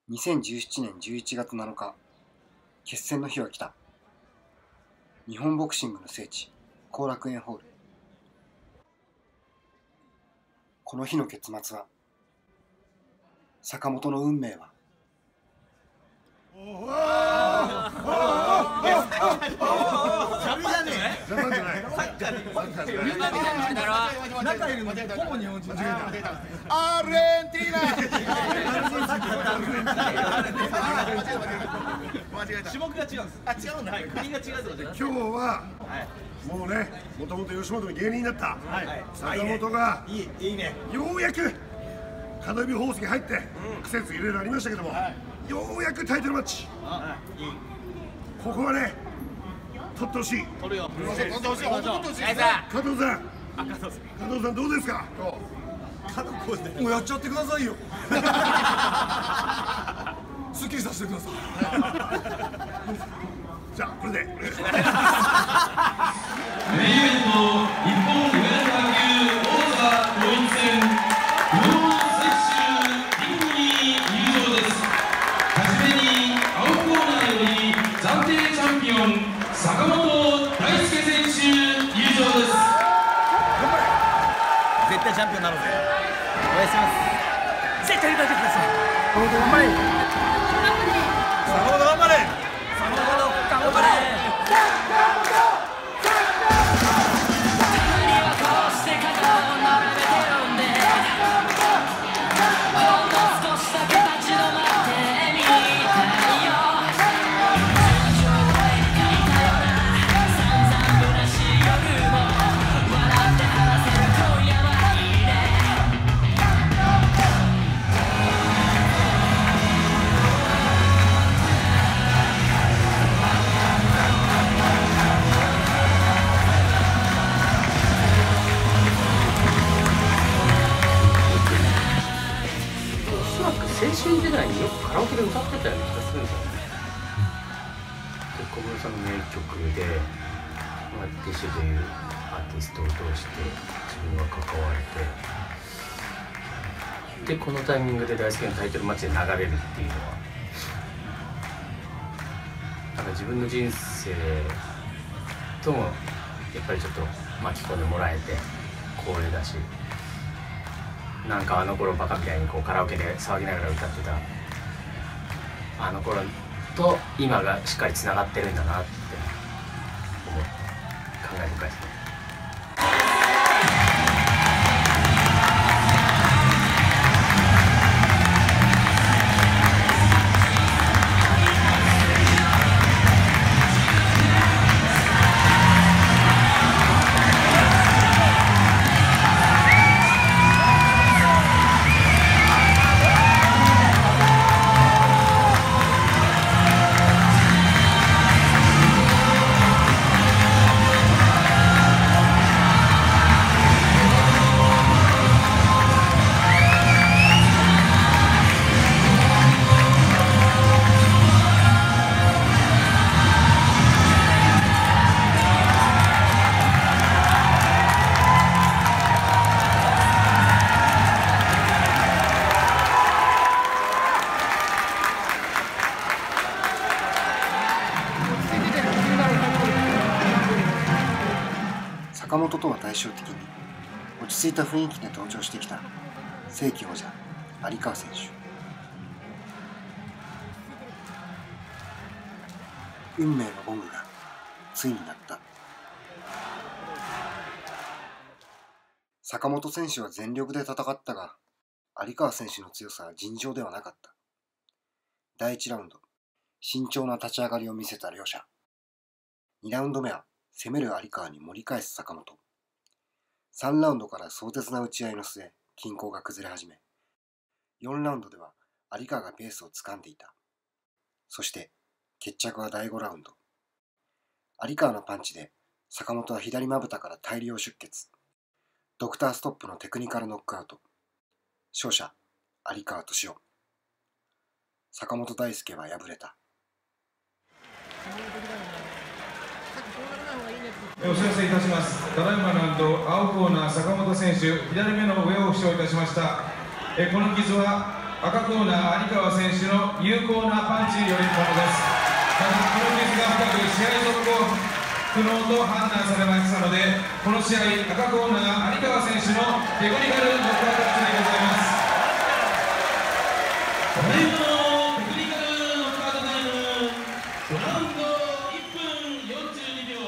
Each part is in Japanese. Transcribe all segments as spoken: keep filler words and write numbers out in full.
にせんじゅうななねんじゅういちがつなのか、決戦の日は来た。日本ボクシングの聖地、後楽園ホール。この日の結末は、坂本の運命は。 中いるのほぼ日本人。 アルゼンティーナ。 種目が違うんです。 あ、違うんだ。 国が違うので。 今日はもうね、もともと吉本の芸人だった坂本がいいいいね。 ようやくカドビ宝石入って苦節いろいろありましたけども、ようやくタイトルマッチ。ここはね、取ってほしい。 取るよ。 取ってほしい。本当取ってほしい。加藤さん。加藤さんどうですか。 もうやっちゃってくださいよ。すっきりさせてください。 じゃあこれで。 メインイベント日本上田級王座統一戦不老摂取リングに入場です。はじめに青コーナーより暫定チャンピオン坂本大輔選手入場です。 絶対チャンピオンなのでお願いします。絶対に立ててください。 坂本頑張れ。 坂本頑張れ。坂本頑張れ。 青春時代によくカラオケで歌ってたような気がするんですよね。で小室さんの名曲で、まあ、ディッシュというアーティストを通して自分が関われて、でこのタイミングで大好きなタイトルマッチで流れるっていうのは、なんか自分の人生ともやっぱりちょっと巻き込んでもらえて光栄だし、なんかあの頃バカみたいにこうカラオケで騒ぎながら歌ってたあの頃と今がしっかりつながってるんだなって思って感慨深いですね。 坂本とは対照的に落ち着いた雰囲気で登場してきた正規王者有川選手。運命のゴングがついに鳴った。坂本選手は全力で戦ったが、有川選手の強さは尋常ではなかった。だいいちラウンド、慎重な立ち上がりを見せた両者。にラウンド目は攻める有川に盛り返す坂本。さんラウンドから壮絶な打ち合いの末、均衡が崩れ始め、よんラウンドでは有川がペースを掴んでいた。そして決着はだいごラウンド。有川のパンチで坂本は左まぶたから大量出血。ドクターストップのテクニカルノックアウト。勝者有川敏夫。坂本大輔は敗れた。 お知らせいたします。ただいまなんと青コーナー坂本選手左目の上を負傷いたしました。えこの傷は赤コーナー有川選手の有効なパンチよりものです。ただこの傷が深く試合続行不能と判断されましたので、この試合赤コーナー有川選手のテクニカルノックアウトでございます。 ただいまのテクニカルノックアウトタイム、ラウンドいっぷんよんじゅうにびょう。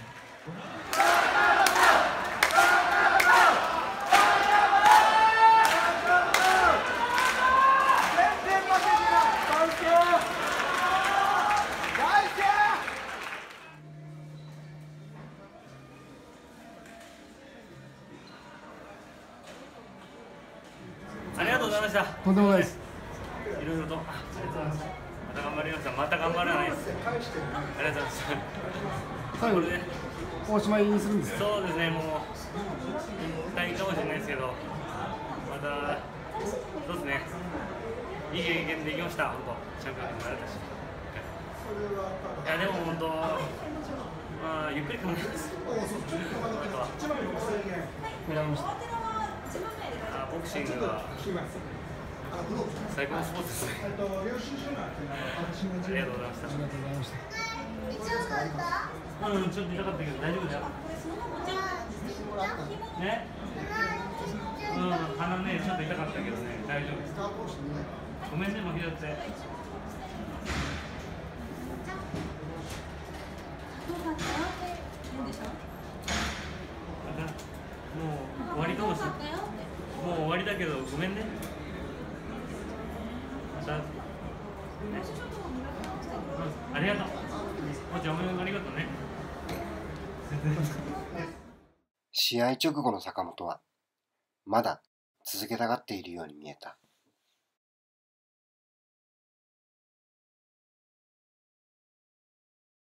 ありがとうございました。 とんでもないです。 いろいろと。ありがとうございました。また頑張りました。また頑張らないです。ありがとうございました。 最後にこれでおしまいにするんです。 そうですね、もう引退かもしれないですけど、またそうですね、いい経験できました。本当チャンピオンにもなれたし。いやでも本当、まあゆっくり考えます。 選びました。 あ、ボクシングは最高のスポーツですね。ありがとうございました。 ありがとうございました。 うん、ちょっと痛かったけど大丈夫だよ。ね。うん、鼻ね、ちょっと痛かったけどね、大丈夫です。ごめんね、もうひどって。もう終わりかもしれない。もう終わりだけど、ごめんね。また。ね。うん、ありがとう。おじゃあ、おめでとう、ありがとうね。 試合直後の坂本はまだ続けたがっているように見えた。